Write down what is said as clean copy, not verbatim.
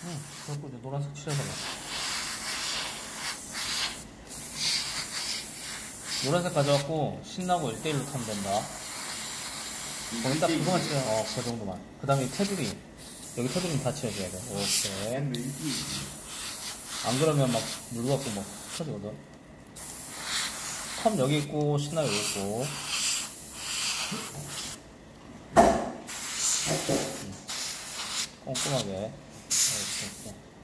그리고 이제 노란색 칠해봐라. 노란색 가져갖고 신나고 1대1로 타면 된다. 거기 딱 그거만 칠해. 그 정도만. 그 다음에 테두리. 여기 테두리 다 칠해줘야 돼. 오케이. 안 그러면 막 물갖고 막 터지거든. 컵 여기 있고, 신나 여기 있고. 꼼꼼하게. 이렇게.